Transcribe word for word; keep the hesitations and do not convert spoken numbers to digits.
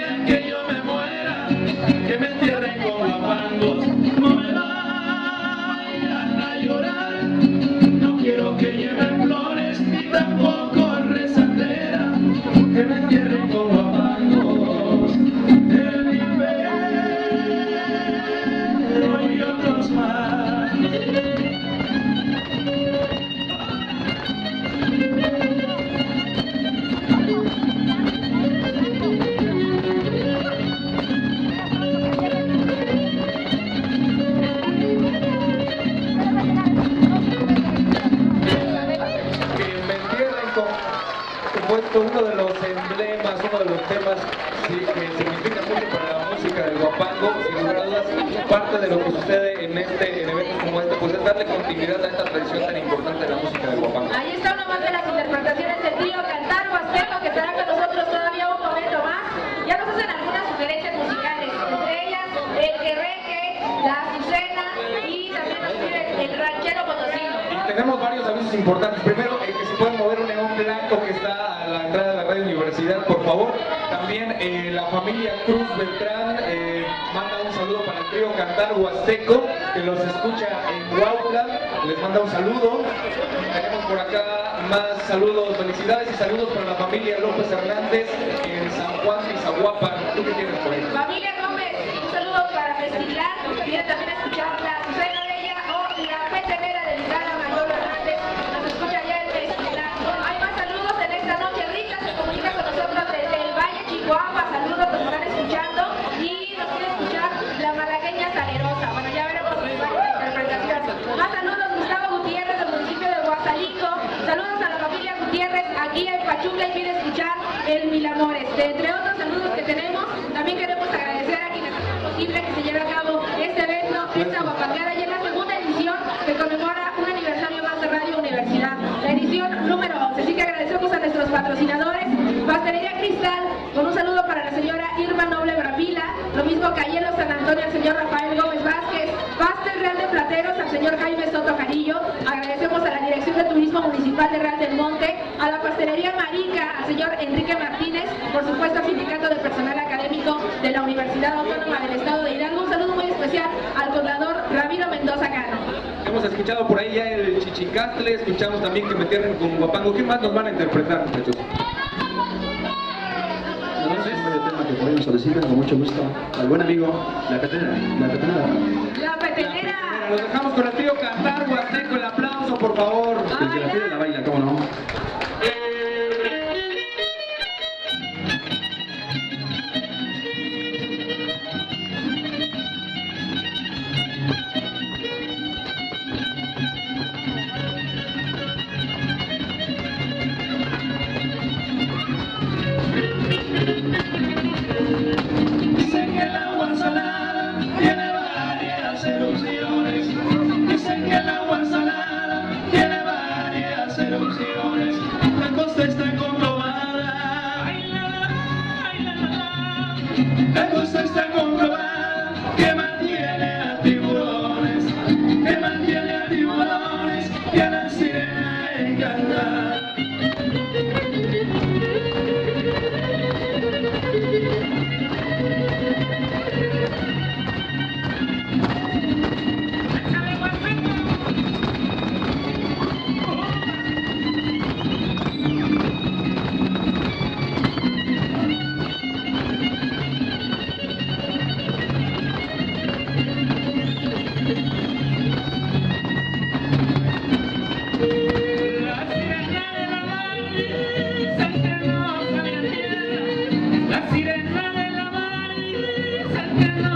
día que yo me muera, que me entierren con guapangos, no me vayan a llorar. No quiero que lleven flores ni tampoco rezandera, que me entierren con guapangos, el vivero y otros más. Uno de los emblemas, uno de los temas sí, que significa mucho para la música del guapango, sin lugar a dudas, parte de lo que sucede en este en eventos como este, pues es darle continuidad a esta tradición tan importante de la música del guapango. Ahí está una más de las interpretaciones del trío Cantar Huasteco, que estará con nosotros todavía un momento más. Ya nos hacen algunas sugerencias musicales, entre ellas el querreque, la azucena y también nos piden el ranchero potosino. Y tenemos varios avisos importantes. Primero, el que se puede mover un neón blanco que está a la entrada de la Radio Universidad, por favor. También eh, la familia Cruz Beltrán eh, manda un saludo para el trío Cantar Huasteco, que los escucha en Huautla, les manda un saludo. Tenemos por acá más saludos, felicidades y saludos para la familia López Hernández en San Juan de Izahuapan. ¿Tú qué tienes por ahí? Familia Gómez, un saludo para Festival, viene también a escuchar la Azucena Bella o la petenera dedicada a Mayor Hernández, nos escucha ya el Festival. Hay más saludos en esta noche rica, se comunica con nosotros desde el Valle Chihuahua, saludos, nos están escuchando y nos quiere escuchar la malagueña salerosa. Bueno, ya veremos varias interpretaciones. Más saludos, Gustavo Gutiérrez del municipio de Guasalico, saludos a la familia Gutiérrez aquí en Pachuca y quiere escuchar el Mil Amores. De entre otros saludos que tenemos, también queremos agradecer a quienes hacen posible que se lleve a cabo este evento, esta guapangada, y en la segunda edición que conmemora un aniversario más de Radio Universidad, la edición número once. Así que agradecemos a nuestros patrocinadores, Pastelería Cristal, con un saludo para la señora Irma Noble Bravila, lo mismo Cayelo San Antonio al señor Rafael Gómez Vázquez, Pastel Real de Plateros al señor Jaime Soto Carillo, agradecemos a la Dirección de Turismo Municipal de Real del Monte, a la Pastelería Marica, al señor Enrique Martínez, por supuesto al Sindicato de Personal Académico de la Universidad Autónoma del Estado de Hidalgo, un saludo muy especial al contador Ramiro Mendoza Cano. Hemos escuchado por ahí ya el Chichicastle, escuchamos también que me entierren con guapango. ¿Qué más nos van a interpretar, muchachos? No sé, un medio tema que podemos solicitar con mucho gusto al buen amigo, la petenera. La petenera. La petenera. Los dejamos con el trío Cantar Huasteco, el aplauso, por favor. El que la pide la baila, ¿cómo no? Dicen que el agua salada tiene varias erupciones. Dicen que el agua salada tiene varias erupciones. La costa está comprobada. Ay, la, la, ay, la, la, la. La costa está comprobada que mantiene a tiburones, que mantiene a tiburones y a la sirena encantada. La sirena de la mar,